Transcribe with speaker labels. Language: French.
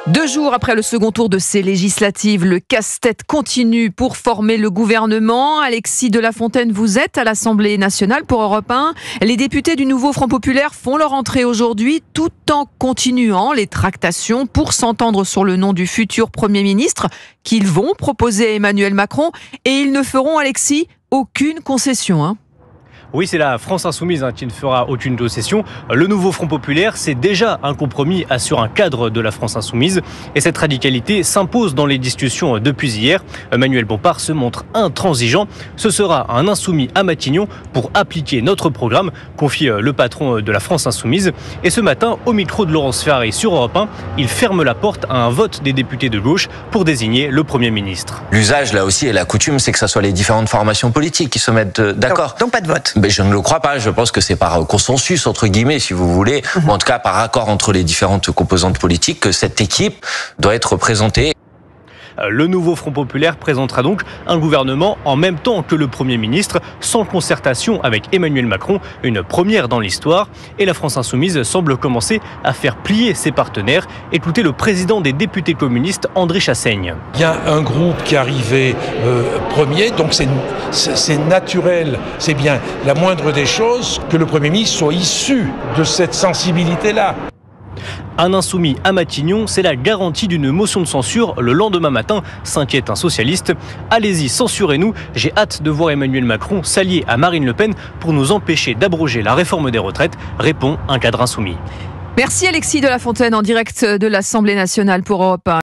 Speaker 1: 2 jours après le second tour de ces législatives, le casse-tête continue pour former le gouvernement. Alexis de La Fontaine, vous êtes à l'Assemblée nationale pour Europe 1. Les députés du nouveau Front populaire font leur entrée aujourd'hui tout en continuant les tractations pour s'entendre sur le nom du futur Premier ministre qu'ils vont proposer à Emmanuel Macron. Et ils ne feront, Alexis, aucune concession.
Speaker 2: Oui, c'est la France Insoumise qui ne fera aucune concession. Le nouveau Front populaire, c'est déjà un compromis sur un cadre de la France Insoumise. Et cette radicalité s'impose dans les discussions depuis hier. Manuel Bompard se montre intransigeant. Ce sera un insoumis à Matignon pour appliquer notre programme, confie le patron de la France Insoumise. Et ce matin, au micro de Laurence Ferrari sur Europe 1, il ferme la porte à un vote des députés de gauche pour désigner le Premier ministre.
Speaker 3: L'usage, là aussi, et la coutume, c'est que ce soit les différentes formations politiques qui se mettent d'accord.
Speaker 4: Donc pas de vote.
Speaker 3: Mais je ne le crois pas. Je pense que c'est par consensus, entre guillemets, si vous voulez, ou en tout cas par accord entre les différentes composantes politiques, que cette équipe doit être présentée.
Speaker 2: Le nouveau Front populaire présentera donc un gouvernement en même temps que le Premier ministre, sans concertation avec Emmanuel Macron, une première dans l'histoire. Et la France Insoumise semble commencer à faire plier ses partenaires. Écoutez le président des députés communistes, André Chassaigne.
Speaker 5: Il y a un groupe qui est arrivé premier, donc c'est naturel, c'est bien la moindre des choses que le Premier ministre soit issu de cette sensibilité-là.
Speaker 2: Un insoumis à Matignon, c'est la garantie d'une motion de censure le lendemain matin, s'inquiète un socialiste. Allez-y, censurez-nous. J'ai hâte de voir Emmanuel Macron s'allier à Marine Le Pen pour nous empêcher d'abroger la réforme des retraites, répond un cadre insoumis.
Speaker 1: Merci Alexis de La Fontaine en direct de l'Assemblée nationale pour Europe 1.